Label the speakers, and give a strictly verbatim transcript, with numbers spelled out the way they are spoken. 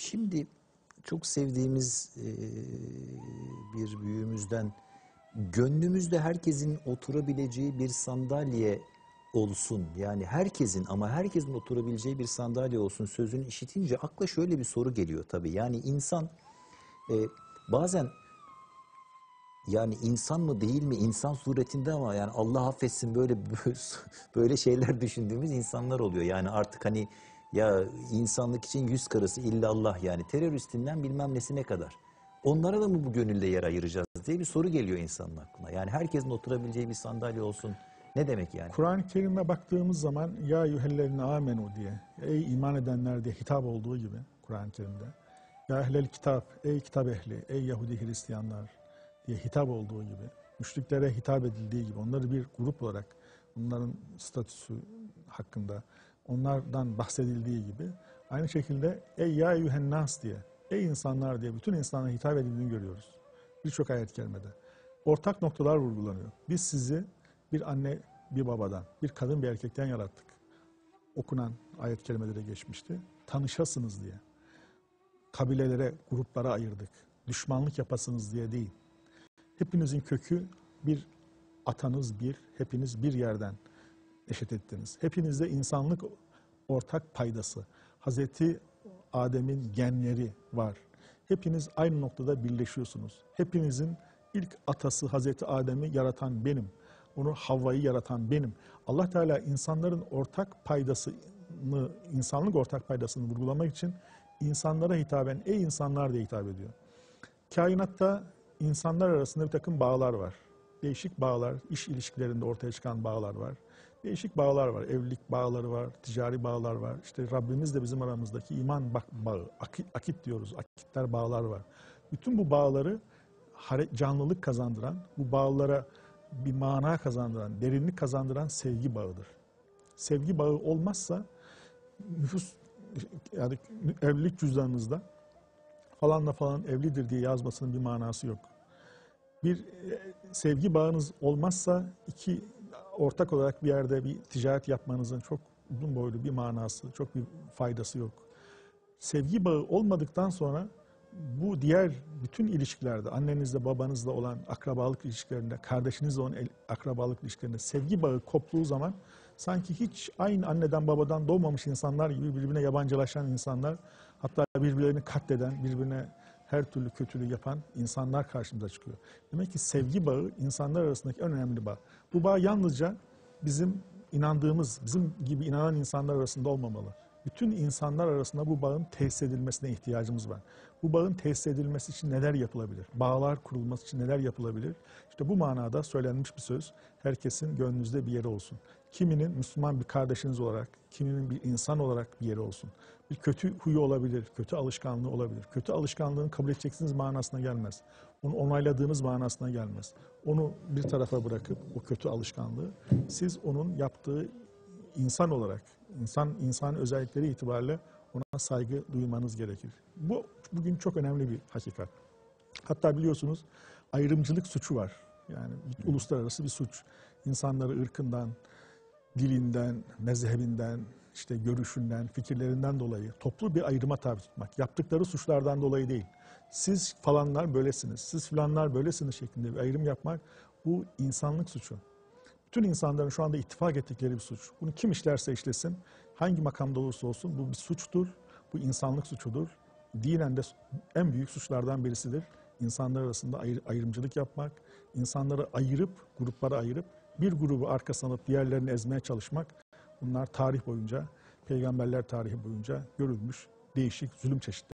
Speaker 1: Şimdi çok sevdiğimiz eee, bir büyüğümüzden gönlümüzde herkesin oturabileceği bir sandalye olsun. Yani herkesin ama herkesin oturabileceği bir sandalye olsun sözünü işitince akla şöyle bir soru geliyor tabii. Yani insan eee, bazen yani insan mı değil mi insan suretinde ama yani Allah affetsin böyle böyle şeyler düşündüğümüz insanlar oluyor. Yani artık hani ya insanlık için yüz karası illallah yani teröristinden bilmem nesine kadar. Onlara da mı bu gönülde yer ayıracağız diye bir soru geliyor insanın aklına. Yani herkesin oturabileceği bir sandalye olsun. Ne demek yani?
Speaker 2: Kur'an-ı Kerim'e baktığımız zaman ya eyyühellezine amenu diye, ey iman edenler diye hitap olduğu gibi Kur'an-ı Kerim'de, ya ehlel kitap, ey kitap ehli, ey Yahudi Hristiyanlar diye hitap olduğu gibi, müşriklere hitap edildiği gibi, onları bir grup olarak, onların statüsü hakkında, onlardan bahsedildiği gibi, aynı şekilde ey ya eyyühennas diye, ey insanlar diye bütün insanlara hitap edildiğini görüyoruz. Birçok ayet-i kerimede. Ortak noktalar vurgulanıyor. Biz sizi bir anne, bir babadan, bir kadın, bir erkekten yarattık. Okunan ayet-i kerimelere geçmişti. Tanışasınız diye. Kabilelere, gruplara ayırdık. Düşmanlık yapasınız diye değil. Hepinizin kökü bir, atanız bir, hepiniz bir yerden eşit ettiniz. Hepinizde insanlık ortak paydası. Hazreti Adem'in genleri var. Hepiniz aynı noktada birleşiyorsunuz. Hepinizin ilk atası Hazreti Adem'i yaratan benim. Onu Havva'yı yaratan benim. Allah Teala insanların ortak paydasını, insanlık ortak paydasını vurgulamak için insanlara hitaben ey insanlar diye hitap ediyor. Kainatta insanlar arasında bir takım bağlar var. Değişik bağlar, iş ilişkilerinde ortaya çıkan bağlar var. Değişik bağlar var. Evlilik bağları var, ticari bağlar var. İşte Rabbimiz de bizim aramızdaki iman bağı, akit, akit diyoruz. Akitler, bağlar var. Bütün bu bağları canlılık kazandıran, bu bağlara bir mana kazandıran, derinlik kazandıran sevgi bağıdır. Sevgi bağı olmazsa nüfus, yani evlilik cüzdanınızda falanla falan evlidir diye yazmasının bir manası yok. Bir sevgi bağınız olmazsa iki ortak olarak bir yerde bir ticaret yapmanızın çok uzun boylu bir manası, çok bir faydası yok. Sevgi bağı olmadıktan sonra bu diğer bütün ilişkilerde, annenizle babanızla olan akrabalık ilişkilerinde, kardeşinizle olan akrabalık ilişkilerinde sevgi bağı koptuğu zaman sanki hiç aynı anneden babadan doğmamış insanlar gibi birbirine yabancılaşan insanlar, hatta birbirlerini katleden, birbirine her türlü kötülüğü yapan insanlar karşımıza çıkıyor. Demek ki sevgi bağı insanlar arasındaki en önemli bağ. Bu bağ yalnızca bizim inandığımız, bizim gibi inanan insanlar arasında olmamalı. Bütün insanlar arasında bu bağın tesis edilmesine ihtiyacımız var. Bu bağın tesis edilmesi için neler yapılabilir? Bağlar kurulması için neler yapılabilir? İşte bu manada söylenmiş bir söz, herkesin gönlünüzde bir yeri olsun. Kiminin Müslüman bir kardeşiniz olarak, kiminin bir insan olarak bir yeri olsun. Bir kötü huyu olabilir, kötü alışkanlığı olabilir. Kötü alışkanlığını kabul edeceksiniz manasına gelmez. Onu onayladığınız manasına gelmez. Onu bir tarafa bırakıp o kötü alışkanlığı, siz onun yaptığı insan olarak, insan insan özellikleri itibariyle ona saygı duymanız gerekir. Bu bugün çok önemli bir hakikat. Hatta biliyorsunuz ayrımcılık suçu var. Yani uluslararası bir suç. İnsanları ırkından, dilinden, mezhebinden, işte görüşünden, fikirlerinden dolayı toplu bir ayrıma tabi tutmak. Yaptıkları suçlardan dolayı değil. Siz falanlar böylesiniz, siz filanlar böylesiniz şeklinde bir ayrım yapmak, bu insanlık suçu. Bütün insanların şu anda ittifak ettikleri bir suç. Bunu kim işlerse işlesin, hangi makamda olursa olsun bu bir suçtur. Bu insanlık suçudur. Dinen de en büyük suçlardan birisidir. İnsanlar arasında ayır, ayrımcılık yapmak, insanları ayırıp, gruplara ayırıp, bir grubu arkasına alıp diğerlerini ezmeye çalışmak, bunlar tarih boyunca, peygamberler tarihi boyunca görülmüş değişik zulüm çeşitleri.